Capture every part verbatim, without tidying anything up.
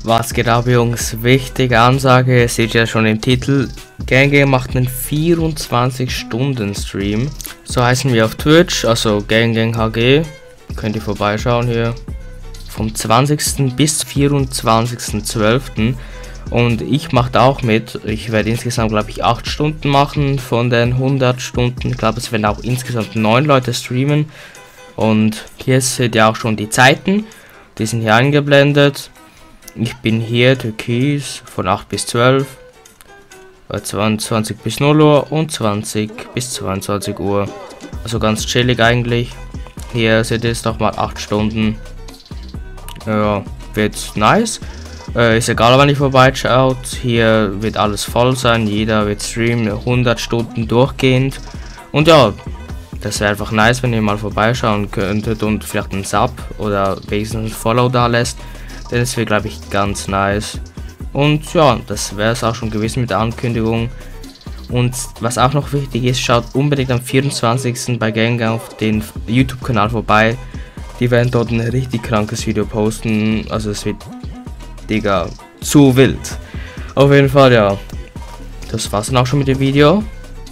Was geht ab, Jungs? Wichtige Ansage, seht ihr ja schon im Titel. Gang Gang macht einen vierundzwanzig Stunden Stream. So heißen wir auf Twitch, also Gang Gang H G. Könnt ihr vorbeischauen hier. Vom zwanzigsten bis vierundzwanzigsten zwölften Und ich mache da auch mit. Ich werde insgesamt, glaube ich, acht Stunden machen von den hundert Stunden. Ich glaube, es werden auch insgesamt neun Leute streamen. Und hier seht ihr auch schon die Zeiten. Die sind hier eingeblendet. Ich bin hier Türkis von acht bis zwölf, zweiundzwanzig bis null Uhr und zwanzig bis zweiundzwanzig Uhr. Also ganz chillig eigentlich. Hier seht ihr jetzt nochmal acht Stunden. Ja, wird nice. Äh, ist egal, wann ihr vorbeischaut. Hier wird alles voll sein. Jeder wird streamen, hundert Stunden durchgehend. Und ja, das wäre einfach nice, wenn ihr mal vorbeischauen könntet und vielleicht einen Sub oder wenigstens ein Follow da lässt. Denn es wäre, glaube ich, ganz nice. Und ja, das wäre es auch schon gewesen mit der Ankündigung. Und was auch noch wichtig ist, schaut unbedingt am vierundzwanzigsten bei Gang Gang auf den YouTube-Kanal vorbei. Die werden dort ein richtig krankes Video posten. Also es wird, Digga, zu wild. Auf jeden Fall, ja. Das war's dann auch schon mit dem Video.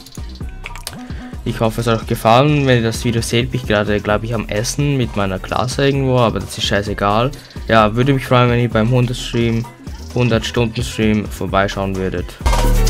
Ich hoffe, es hat euch gefallen. Wenn ihr das Video seht, bin ich gerade, glaube ich, am Essen mit meiner Klasse irgendwo, aber das ist scheißegal. Ja, würde mich freuen, wenn ihr beim hundert Stream, hundert Stunden Stream vorbeischauen würdet.